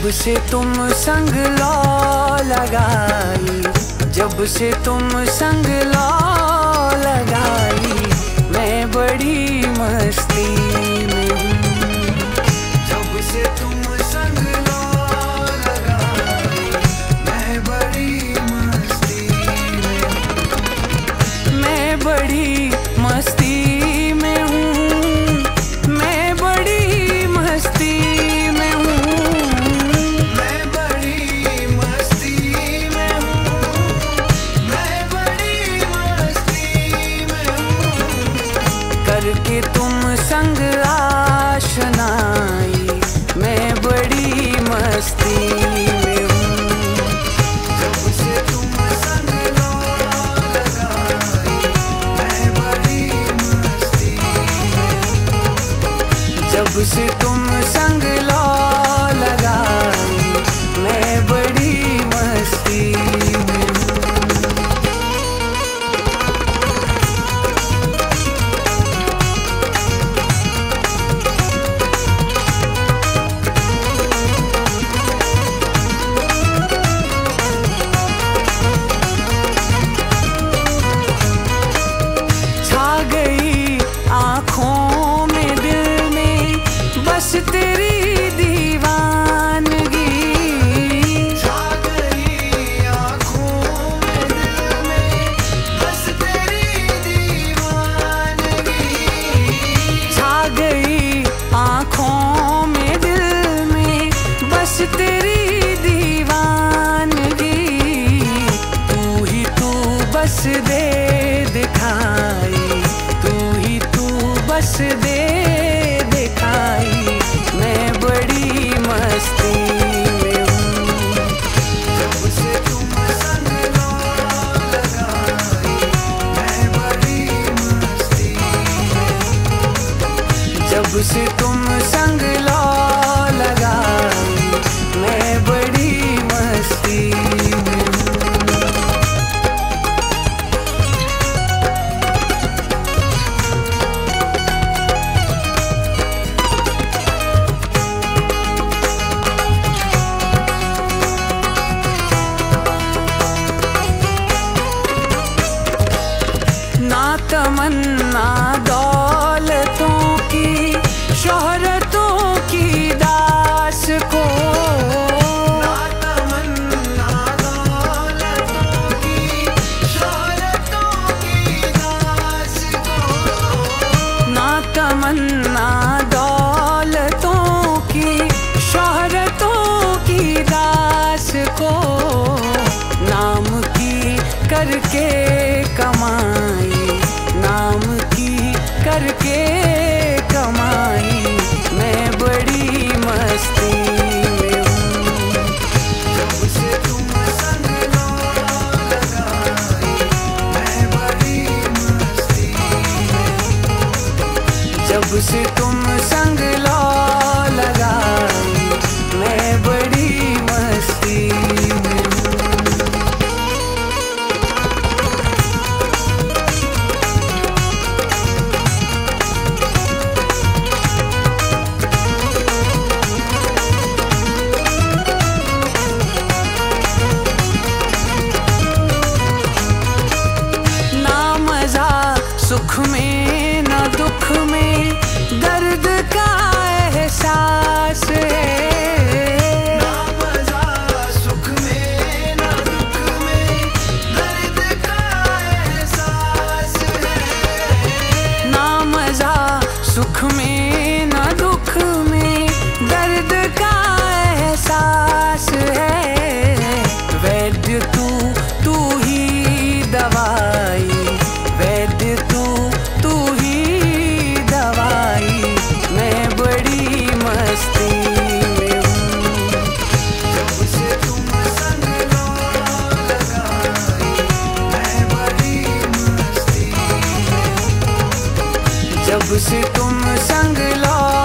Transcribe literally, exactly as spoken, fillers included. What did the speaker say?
जब से तुम संग लो लगाई, जब से तुम संग लो लगाई, मैं बड़ी मस्ती में हूँ। जब से तुम संग लो लगाई, मैं बड़ी मस्ती में हूँ। मैं बड़ी मस्ती में हूँ, मैं बड़ी मस्ती में हूँ। मैं बड़ी मस्ती में हूँ, मैं बड़ी मस्ती में हूँ। करके तुम संग आशनाई, मैं बड़ी मस्ती में हूँ। जब से तुम संग लो लगाई, मैं बड़ी मस्ती में हूँ। जब से तुम संग लो लगाई, मैं बड़ी मस्ती में हूँ। छा गई आँखों में दिल में बस तेरी दीवानगी। छा गई आँखों में दिल में बस तेरी दीवानगी। छा गई आँखों में दिल में बस तेरी दीवानगी। तू ही तू बस दे दिखाई, तू ही तू बस दे दिखाई, मैं बड़ी मस्ती में हूँ। जब से तुम संग लो लगाई, मैं बड़ी मस्ती में हूँ। जब से तुम संग लो लगाई, मैं बड़ी मस्ती में हूँ। ना तमन्ना दौलतों की, शोहरतों की दास को। ना तमन्ना दौलतों की, शोहरतों की दास को। ना तमन्ना दौलतों की, शोहरतों की दास को। नाम की करके कमाई, नाम की करके कमाई, मैं बड़ी मस्ती में हूँ। जब से तुम संग लो लगाई, मैं बड़ी मस्ती में हूँ। जब से तुम संग लो लगाई, मैं बड़ी मस्ती में हूँ। सुख में न दुख में दर्द का एहसास है। ना मज़ा सुख में न दुख में दर्द का एहसास है। ना मज़ा सुख में न दुख में दर्द का एहसास है। वैद्य तू तू ही दवाई, वैद्य तू तू ही दवाई, मैं बड़ी मस्ती में हूँ। जब से तुम संग लो लगाई, मैं बड़ी मस्ती में हूँ। जब से तुम संग लो